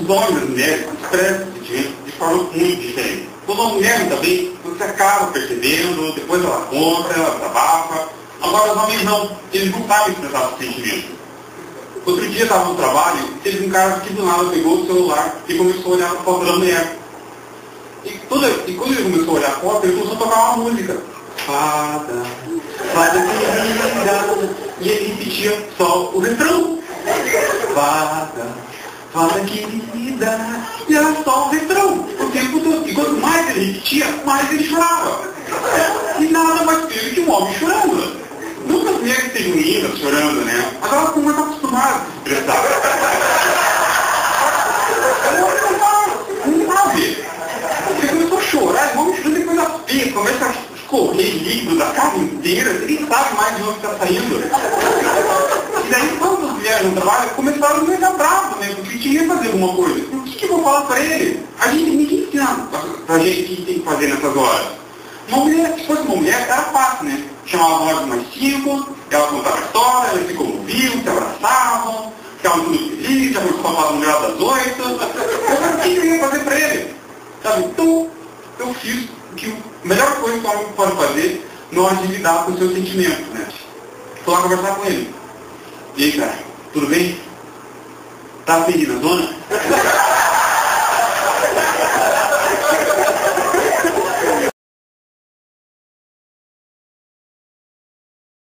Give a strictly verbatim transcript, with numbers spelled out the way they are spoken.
os homens e as mulheres expressam esse sentimento de forma muito diferente. Quando a mulher também, você acaba percebendo, depois ela conta, ela desabafa. Agora os homens não, eles não sabem expressar esse sentimento. Outro dia eu estava no trabalho, teve um cara que do nada pegou o celular e começou a olhar a foto da mulher. E, toda, e quando ele começou a olhar a foto, ele começou a tocar uma música. Fada, fada querida. E ele repetia só o refrão. Fada, fada querida. E era só o refrão. O tempo todo. E quanto mais ele repetia, mais ele chorava. E nada mais teve que um homem chorando. Nunca as mulheres têm meninas chorando, né? Mas elas estão mais acostumadas a se expressar. Não sabe. Ele começou a chorar, e vamos chorando depois da pia, começa a escorrer líquido da casa inteira, ninguém sabe mais de onde está saindo. E daí, quando as mulheres no trabalho, começaram a ficar bravos, né? Porque tinha que fazer alguma coisa. O que, que eu vou falar para ele? A gente ninguém ensina pra gente o que tem que fazer nessas horas. Uma mulher, se fosse uma mulher, era fácil, né? Chamavam nós mais cinco, ela contava a história, eles se comoviam, se abraçavam, ficavam tudo felizes, já começavam no grau das oito. O que eu ia fazer para ele? Sabe? Então, eu fiz o que a melhor coisa que o homem pode fazer na hora de lidar com os seus sentimentos, né? Fui lá conversar com ele. E aí, cara, tudo bem? Tá feliz na zona?